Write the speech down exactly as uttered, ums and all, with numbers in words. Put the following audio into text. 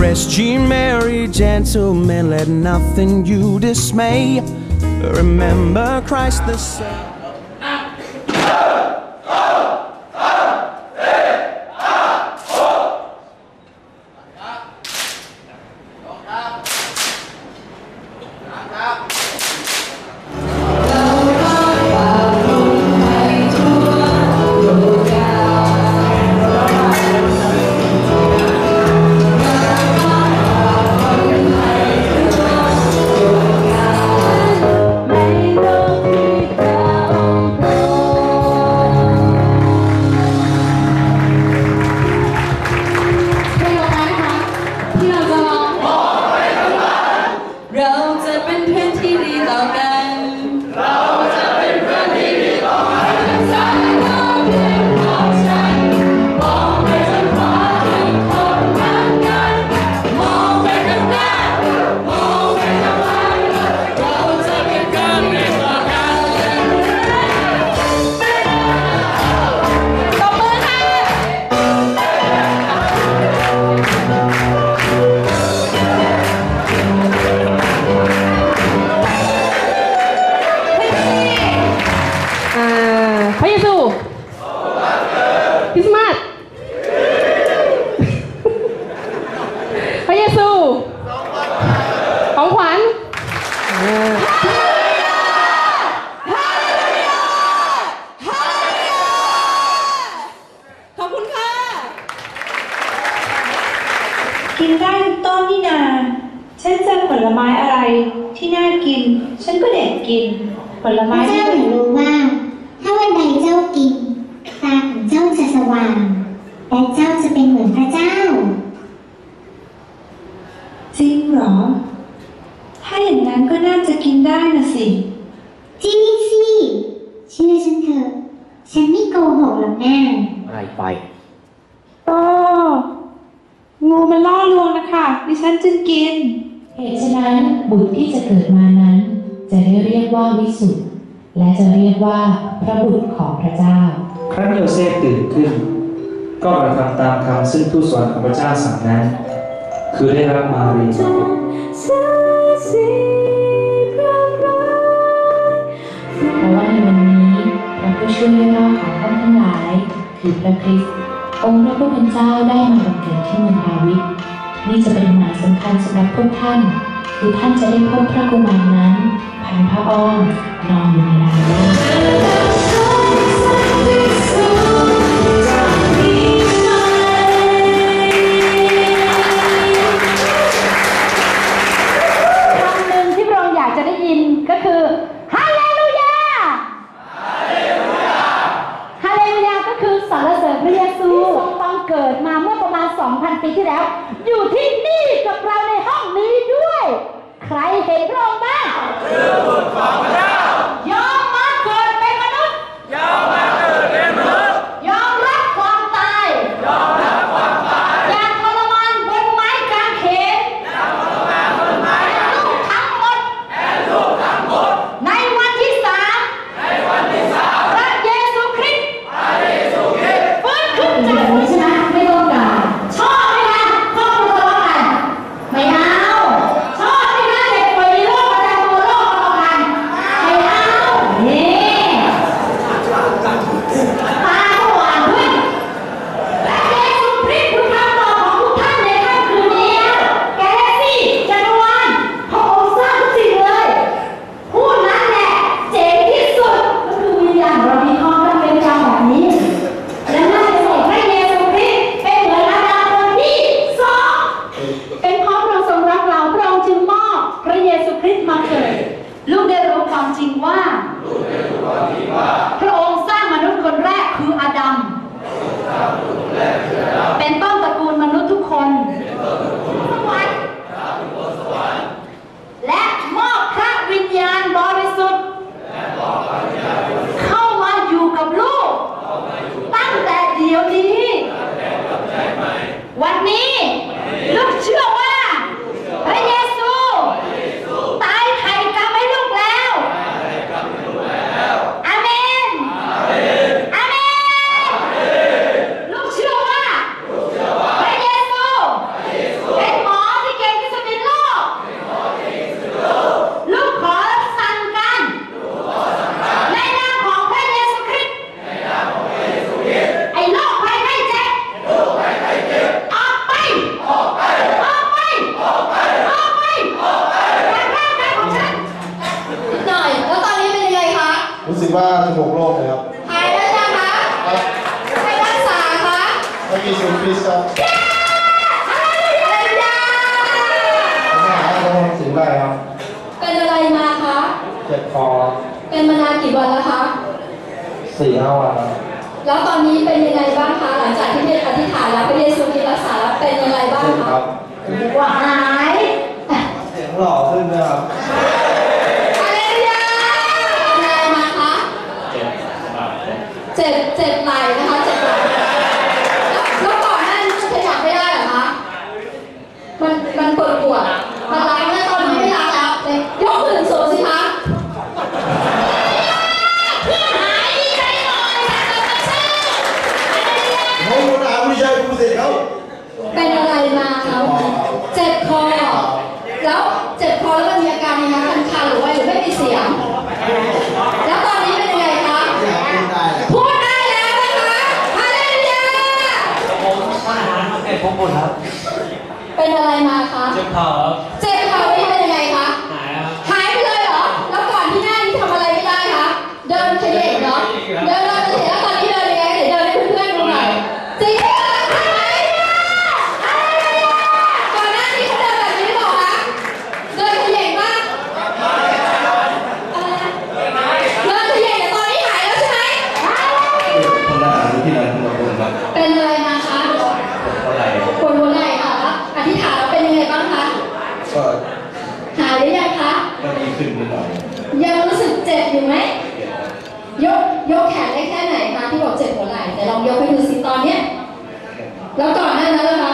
Rest ye merry gentlemen, let nothing you dismay. Remember Christ the Savior. กินได้ทุกต้นนี่นาฉันเจอผลไม้อะไรที่น่ากินฉันก็เด็ดกินผลไม้ที่เจ้าหนูรู้ว่าถ้าวันใดเจ้ากินตาของเจ้าจะสว่างและเจ้าจะเป็นเหมือนพระเจ้าจริงเหรอถ้าอย่างนั้นก็น่าจะกินได้นะสิจริงสิเชื่อฉันเถอะฉันไม่โกหกหรอกแม่อะไรไปก็งูมันล่อลวงนะคะดิฉันจึงกินเหตุฉะนั้นบุตรที่จะเกิดมานั้นจะได้เรียกว่าวิสุทธิ์และจะเรียกว่าพระบุตรของพระเจ้าครั้นโยเซฟตื่นขึ้นก็กระทำตามคำซึ่งทูตสวรรค์ของพระเจ้าสั่งนั้นคือได้รับมารีเพราะว่าในวันนี้พระผู้ช่วยให้รอดของท่านทั้งหลายคือพระคริสต์องค์พระผู้เป็นเจ้าได้มาบังเกิดที่เมืองดาวิดนี่จะเป็นหมายสำคัญสำหรับพวกท่านคือท่านจะได้พบพระกุมารนั้นพันพระอ้อมนอนอยู่ในลานโลกจะได้ยินก็คือฮาเลลูยาฮาเลลูยาก็คือสรรเสริญพระเยซูทรงบังเกิดมาเมื่อประมาณ สองพัน ปีที่แล้วอยู่ที่นี่กับเราในห้องนี้ด้วยใครเห็นพระองค์บ้างคือบุตรของพระเจ้ายอมมาบกโลกเลยครับหายแล้วยังคะครับใครรักษาคะพระเยซูคริสต์ครับอะไรยาผมหาลงสิงไรครับเป็นอะไรมาคะเจ็บคอเป็นมานานกี่วันแล้วคะสี่ห้าวันแล้วแล้วตอนนี้เป็นยังไงบ้างคะ หลังจากที่เป็นอธิษฐานแล้วพระเยซูคริสต์รักษาแล้วเป็นยังไงบ้างเจ็บคคะรับว่าหายเสียงหล่อขึ้นด้วยครับอะไรยาเป็นอะไรมาคะ เจ็บเจ็บไหล่นะคะเจ็บไหล่แล้วแล้วก่อนหน้านี้มันขยับไม่ได้เหรอคะ มันมันปวดปวดมันล้างแล้วตอนนี้ไม่ล้างแล้วเลยยกมือสูงสิคะพี่หายดีใจหน่อยค่ะธรรมชาติเขาคนอ่านวิจัยผู้เสกเขาเป็นอะไรมาคะเจ็บคอ แล้วเจ็บคอแล้วมันมีอาการยังไงคันคันหรือว่าหรือไม่มีเสียง แล้วตอนนี้เป็นยังไงคะอยากพูดได้แล้วพูดได้แล้วนะคะฮาเลลูยาผมมาหาไอ้ผมปวดครับเป็นอะไรมาคะเจ็บเข่าครับเจ็บเข่านี่เป็นยังไงคะหายครับหายไปเลยเหรอ แล้วก่อนที่หน้านี้ทำอะไรไม่ได้คะ เดินเขย่งเหรอ เดินเดินเขย่งแล้วตอนนี้เดินยังไงเดี๋ยวเดินให้เพื่อนๆดูหน่อยจริงไหมคะใช่ไหมก่อนหน้านี้เขาเดินแบบนี้หรือเปล่าคะเดินเขย่งบ้างอะไรนะเดินเขย่งแต่ตอนนี้หายแล้วใช่ไหมคนอ่านที่ไหนคนละคนครับเป็นอะไรมาคะเท่าไหร่ปวดหัวไหล่ค่ะแล้วอธิษฐานแล้วเป็นยังไงบ้างคะก็หายหรือยังคะก็ดีขึ้นนิดหน่อยยังรู้สึกเจ็บอยู่ไหม ยกยกแขนได้แค่ไหนคะที่บอกเจ็บหัวไหล่แต่ลองยกให้ดูสิตอนเนี้ยแล้วก่อนหน้านั้นล่ะคะ